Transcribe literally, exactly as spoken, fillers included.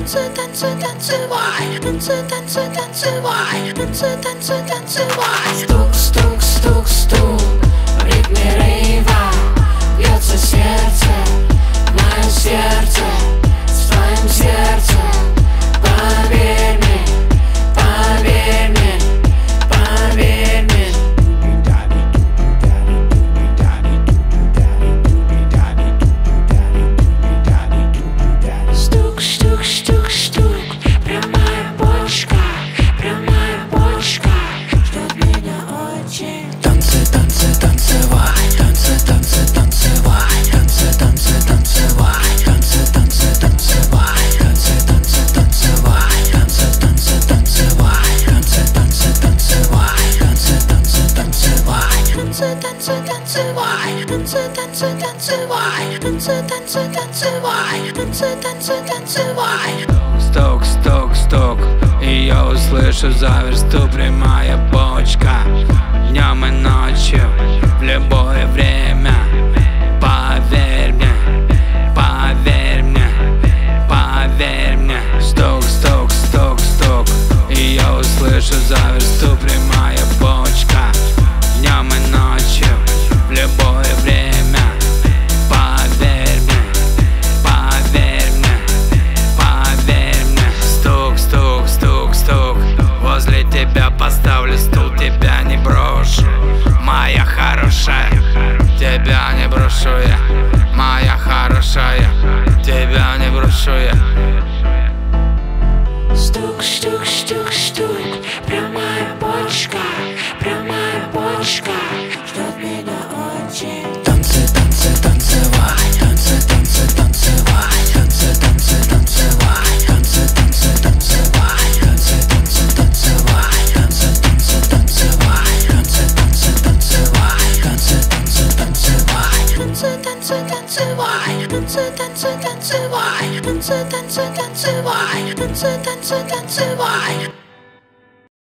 танцы, танцы, танцевай, танцы, танцы, танцевай, танцы, танцы, танцевай. Стук, стук, стук, стук, в ритме рейва бьется сердце, мое сердце с твоим сердцем. Поверь мне, поверь мне, поверь мне. Стук, стук, стук, стук, прямая почка, прямая почка ждет меня очень. Танцы, танцы, танцевай, танцы, танцы, танцевай, танцы, танцы, танцевай, танцы, танцы, танцевай, танцы, танцы, танцевай, танцы, танцы, танцевай, танцы, танцы, танцевай, танцы, танцы, танцевай, танцы, танцы, танцевай, танцы, танцы, танцевай, танцы, танцы, танцевай, танцы, танцы, танцевай. Стук, стук, стук, и я услышу за версту прямая почка. Днем и ночью, в любое время. Поверь мне, поверь мне, поверь мне. Стук, стук, стук, стук, и я услышу за версту прямая почка. Днем и ночью, в любое время. Поверь мне, поверь мне, поверь мне. Стук, стук, стук, стук, возле тебя поставлю стул, тебя не брошу, моя хорошая, тебя не брошу я, моя хорошая, тебя не брошу я. Стук, стук, стук, стук, прямая почка, прямая почка ждет меня очень. Танцы, танцы, танцевай, танцы, танцы, танцевай, танцы, танцы, танцевай, танцы, танцы, танцевай, танцы, танцы, танцевай, танцы, танцы, танцевай, танцы, танцы, танцевай, танцы, танцы, танцевай, танцы, танцы, танцевай, танцы, танцы, танцевай, танцы, танцы, танцевай, танцы, танцы, танцевай.